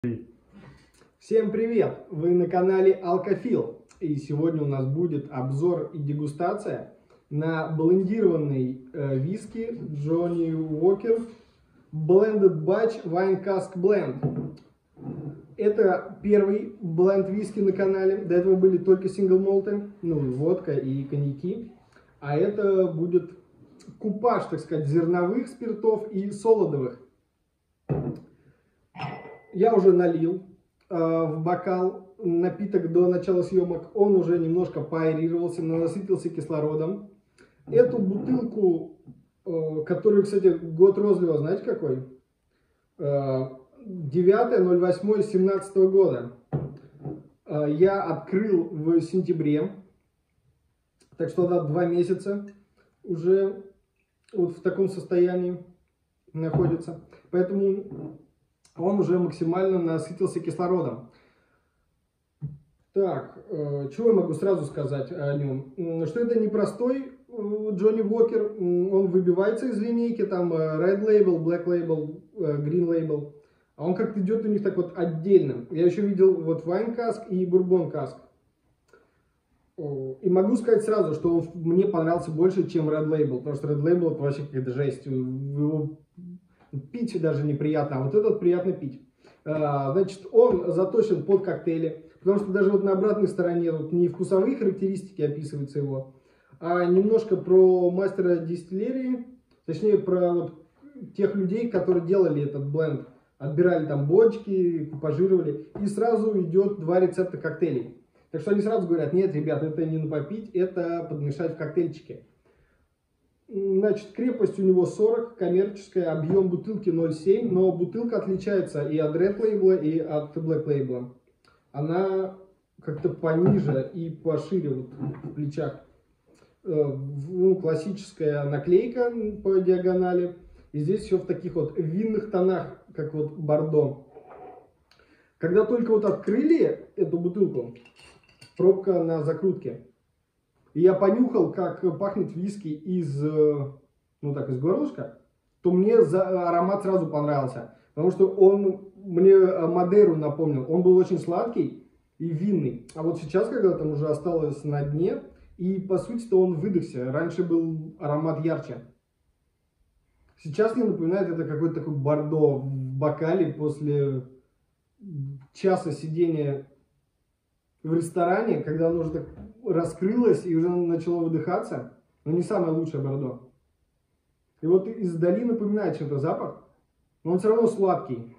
Всем привет! Вы на канале Алкофил, и сегодня у нас будет обзор и дегустация на блендированный виски Johnnie Walker Blended Batch Wine Cask Blend. Это первый бленд виски на канале. До этого были только сингл-молты, водка и коньяки. А это будет купаж, так сказать, зерновых спиртов и солодовых. Я уже налил в бокал напиток до начала съемок. Он уже немножко поаэрировался, насытился кислородом. Эту бутылку, которую, кстати, год розлива, знаете какой? 9.08.17 года. Я открыл в сентябре. Так что да, 2 месяца уже вот в таком состоянии находится. Поэтому он уже максимально насытился кислородом. Так, что я могу сразу сказать о нем? Что это непростой Johnnie Walker, он выбивается из линейки, там Red Label, Black Label, Green Label. А он как-то идет у них так вот отдельно. Я еще видел вот Wine Cask и Bourbon Cask. И могу сказать сразу, что он мне понравился больше, чем Red Label. Потому что Red Label это вообще какая-то жесть. Его пить даже неприятно, а вот этот приятно пить. Значит, он заточен под коктейли, потому что даже вот на обратной стороне вот не вкусовые характеристики описываются его, а немножко про мастера дистиллерии, точнее про вот тех людей, которые делали этот бленд. Отбирали там бочки, купажировали, и сразу идет 2 рецепта коктейлей. Так что они сразу говорят: нет, ребят, это не на попить, это подмешать в коктейльчики. Значит, крепость у него 40, коммерческая, объем бутылки 0,7, но бутылка отличается и от Red Label, и от Black Label. Она как-то пониже и пошире вот в плечах. Классическая наклейка по диагонали. И здесь все в таких вот винных тонах, как вот бордо. Когда только вот открыли эту бутылку, пробка на закрутке, и я понюхал, как пахнет виски из горлышка, то мне аромат сразу понравился. Потому что он мне Мадейру напомнил. Он был очень сладкий и винный. А вот сейчас, когда там уже осталось на дне, и по сути-то он выдохся. Раньше был аромат ярче. Сейчас мне напоминает это какой-то такой бордо в бокале после часа сидения в ресторане, когда оно уже так раскрылось и уже начало выдыхаться, но не самое лучшее бордо. И вот издали напоминает чем-то запах, но он все равно сладкий.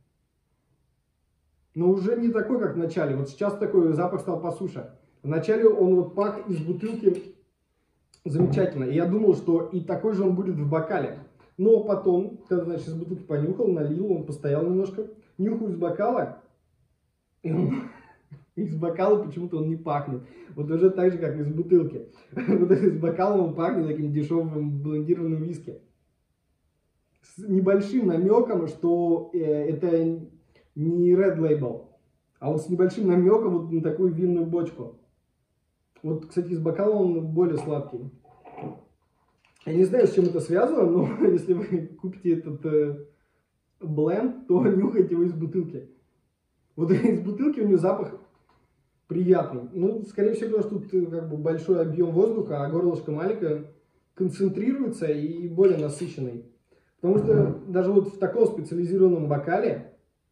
Но уже не такой, как в начале. Вот сейчас такой запах стал посуше. В начале он вот пах из бутылки замечательно. И я думал, что и такой же он будет в бокале. Но потом, когда, значит, из бутылки понюхал, налил, он постоял немножко, нюхаю из бокала, и он... Из бокала почему-то он не пахнет. Вот уже так же, как из бутылки. Вот из бокала он пахнет таким дешевым блендированным виски. С небольшим намеком, что это не Red Label. А вот с небольшим намеком вот на такую винную бочку. Вот, кстати, из бокала он более сладкий. Я не знаю, с чем это связано, но если вы купите этот бленд, то нюхайте его из бутылки. Вот из бутылки у него запах приятный. Ну, скорее всего, потому что тут как бы большой объем воздуха, а горлышко маленькое, концентрируется и более насыщенный. Потому что даже вот в таком специализированном бокале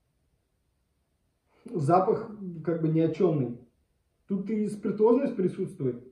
запах как бы ни о чемный. Тут и спиртозность присутствует.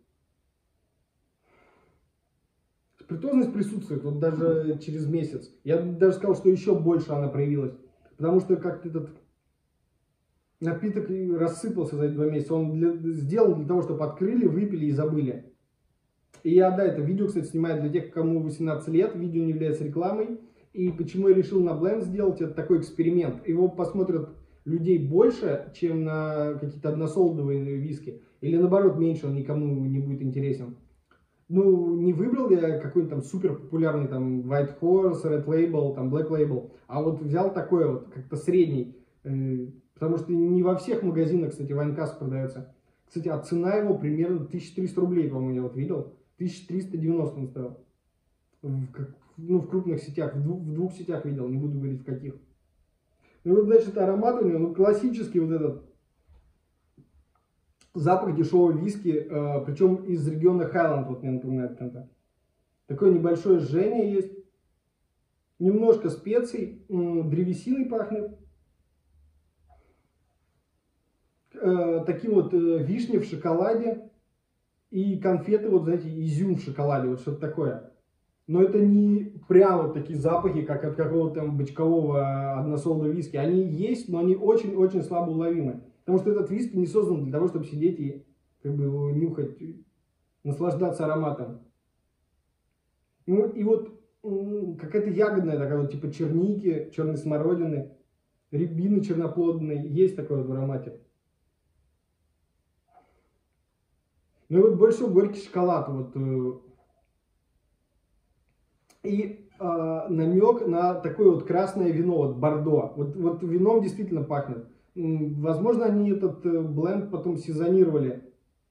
Спиртозность присутствует вот даже через месяц. Я даже сказал, что еще больше она проявилась. Потому что как-то этот напиток рассыпался за эти 2 месяца. Он сделан для того, чтобы открыли, выпили и забыли. И я, да, это видео, кстати, снимаю для тех, кому 18 лет. Видео не является рекламой. И почему я решил на бленд сделать, это такой эксперимент. Его посмотрят людей больше, чем на какие-то односолодовые виски. Или наоборот, меньше, он никому не будет интересен. Ну, не выбрал я какой-нибудь там супер популярный там White Horse, Red Label, там Black Label. А вот взял такой вот, как-то средний. Потому что не во всех магазинах, кстати, Wine Cask продается. Кстати, а цена его примерно 1300 рублей, по-моему, я вот видел. 1390 он стоил. В крупных сетях, в двух сетях видел, не буду говорить в каких. И вот, значит, аромат у него, ну, классический вот этот запах дешевого виски, причем из региона Хайленд, вот мне напоминает чем-то. Такое небольшое жжение есть. Немножко специй, древесиной пахнет. Таким вот вишни в шоколаде. И конфеты, вот, знаете, изюм в шоколаде, вот что-то такое. Но это не прямо вот такие запахи, как от какого-то там бочкового односолодового виски. Они есть, но они очень-очень слабо уловимы. Потому что этот виски не создан для того, чтобы сидеть и как бы его нюхать, наслаждаться ароматом. Ну и вот какая-то ягодная такая вот, типа черники, черной смородины, рябины черноплодной, есть такое вот в аромате. Ну и вот больше всего горький шоколад. Вот, и намек на такое вот красное вино, вот бордо. Вот вином действительно пахнет. Возможно, они этот бленд потом сезонировали.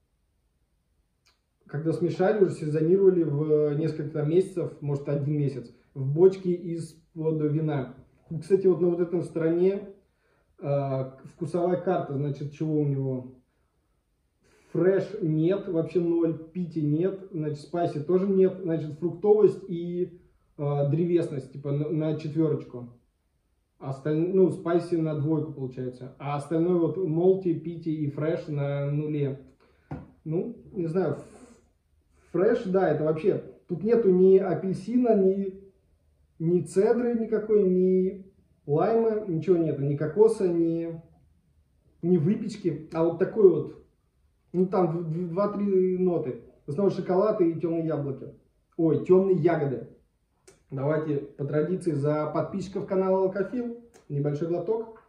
Когда смешали, уже сезонировали в несколько месяцев, может 1 месяц, в бочке из-под вина. И, кстати, вот на вот этом стороне вкусовая карта, значит, чего у него? Фреш нет, вообще 0, пити нет, значит, спайси тоже нет, значит, фруктовость и древесность, типа на 4. Ну, спайси на 2 получается, а остальное вот молти, пити и фреш на 0. Ну, не знаю, фреш, да, это вообще, тут нету ни апельсина, ни цедры никакой, ни лайма, ничего нету, ни кокоса, ни выпечки, а вот такой вот. Ну, там 2-3 ноты. В основном шоколад и темные яблоки. Ой, темные ягоды. Давайте по традиции за подписчиков канала Алкофил. Небольшой глоток.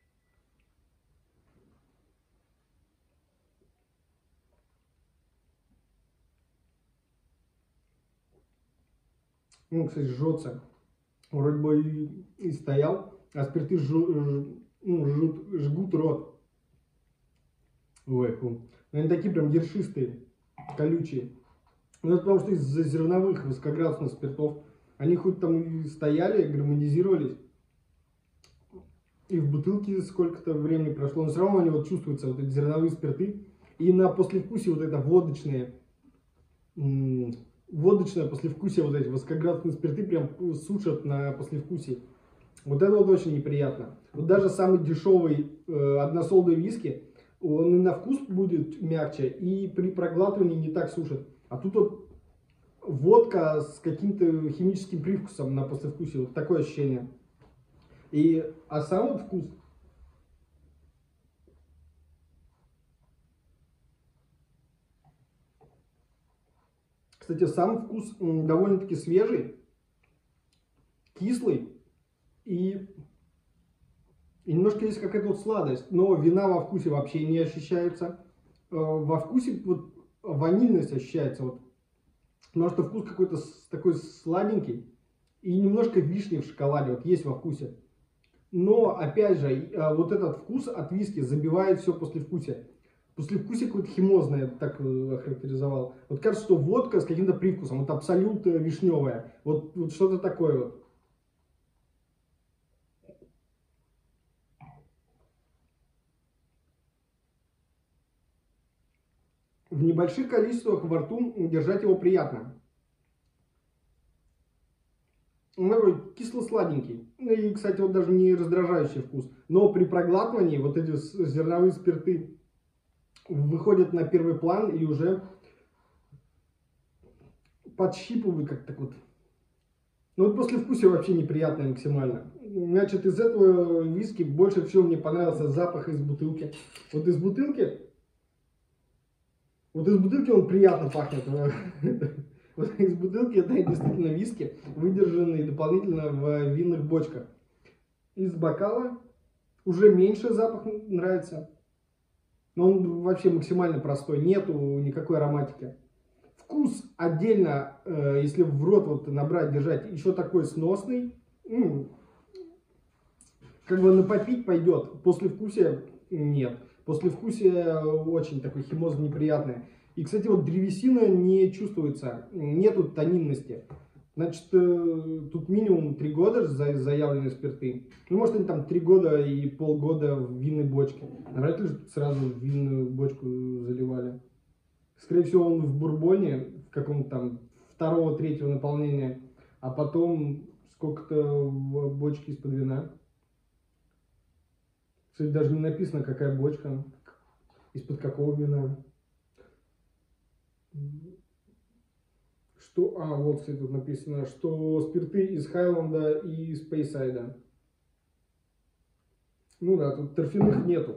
Ну, кстати, жжется. Вроде бы и стоял, а спирты жгут рот. Ой, фу. Они такие прям ершистые, колючие. Ну, это потому что из-за зерновых высокоградусных спиртов. Они хоть там и стояли, гармонизировались, и в бутылке сколько-то времени прошло, но все равно они вот чувствуются, вот эти зерновые спирты. И на послевкусие вот это водочное послевкусие, вот эти высокоградусные спирты прям сушат на послевкусие. Вот это вот очень неприятно. Вот даже самый дешевый односолодовый виски, он и на вкус будет мягче, и при проглатывании не так сушит. А тут вот водка с каким-то химическим привкусом на послевкусие, вот такое ощущение. А сам вот вкус, кстати, сам вкус довольно-таки свежий, кислый, и немножко есть какая-то вот сладость, но вина во вкусе вообще не ощущается. Во вкусе вот ванильность ощущается, вот, потому что вкус какой-то такой сладенький, и немножко вишни в шоколаде вот есть во вкусе. Но, опять же, вот этот вкус от виски забивает все послевкусие. Послевкусие какое-то химозное, я так охарактеризовал. Вот кажется, что водка с каким-то привкусом, вот абсолют вишневая. Вот что-то такое вот. В небольших количествах во рту держать его приятно. Он такой кисло-сладенький. И, кстати, вот даже не раздражающий вкус. Но при проглатывании вот эти зерновые спирты выходят на первый план и уже подщипывают как-то вот. Ну вот послевкусие вообще неприятное максимально. Значит, из этого виски больше всего мне понравился запах из бутылки. Вот из бутылки он приятно пахнет. Вот из бутылки это действительно виски, выдержанные дополнительно в винных бочках. Из бокала уже меньше запах нравится. Но он вообще максимально простой, нету никакой ароматики. Вкус отдельно, если в рот вот набрать, держать, еще такой сносный. Как бы на попить пойдет, послевкусия нет. Послевкусие очень такое химозно неприятное. И, кстати, вот древесина не чувствуется, нету тонинности. Значит, тут минимум 3 года заявлены спирты. Ну, может, они там 3 года и полгода в винной бочке. Навряд ли сразу в винную бочку заливали. Скорее всего, он в бурбоне, в каком-то там второго-третьего наполнения, а потом сколько-то в бочке из-под вина. Кстати, даже не написано, какая бочка, из-под какого вина. Что, вот, кстати, тут написано, что спирты из Хайланда и Спейсайда. Ну да, тут торфяных нету.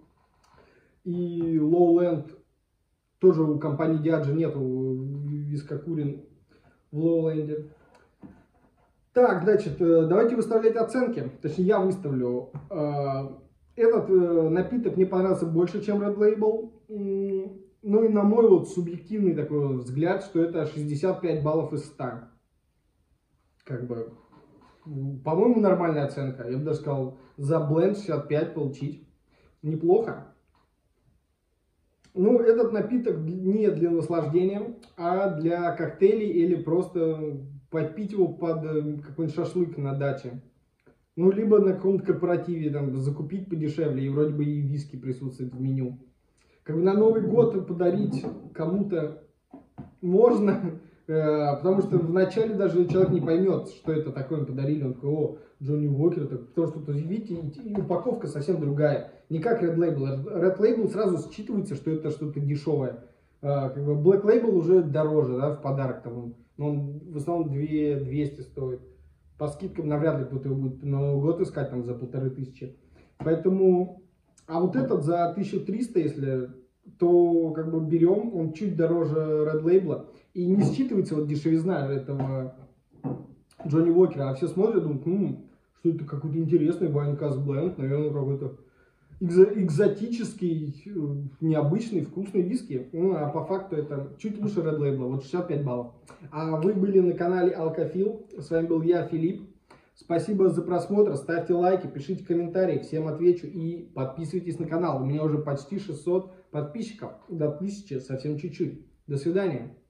И Lowland тоже у компании Diageo нету вискокурин в Lowland. Так, значит, давайте выставлять оценки. Точнее, я выставлю. Этот напиток мне понравился больше, чем Red Label. Ну и на мой вот субъективный такой взгляд, что это 65 баллов из 100. Как бы, по-моему, нормальная оценка. Я бы даже сказал, за бленд 65 получить. Неплохо. Ну, этот напиток не для наслаждения, а для коктейлей или просто попить его под какой-нибудь шашлык на даче. Ну, либо на каком-то корпоративе там закупить подешевле, и вроде бы и виски присутствует в меню. Как бы на Новый год подарить кому-то можно, потому что вначале даже человек не поймет, что это такое, подарили, он такой, о, Джонни Уокер, потому что тут, видите, и упаковка совсем другая, не как Red Label. Red Label сразу считывается, что это что-то дешевое, как бы Black Label уже дороже, да, в подарок там, он в основном 2200 стоит, по скидкам навряд ли кто-то его будет на Новый год искать там за 1500, поэтому, а вот этот за 1300, если, то как бы берем, он чуть дороже Red Label. И не считывается вот дешевизна этого Джонни Уокера, а все смотрят, думают, что это какой-то интересный Вайнкаст бленд, наверное, какой-то экзотический, необычный, вкусный виски. Ну, а по факту это чуть лучше Red Label, вот 65 баллов. А вы были на канале Алкофил, с вами был я, Филипп. Спасибо за просмотр, ставьте лайки, пишите комментарии, всем отвечу и подписывайтесь на канал. У меня уже почти 600 подписчиков, до 1000 совсем чуть-чуть. До свидания.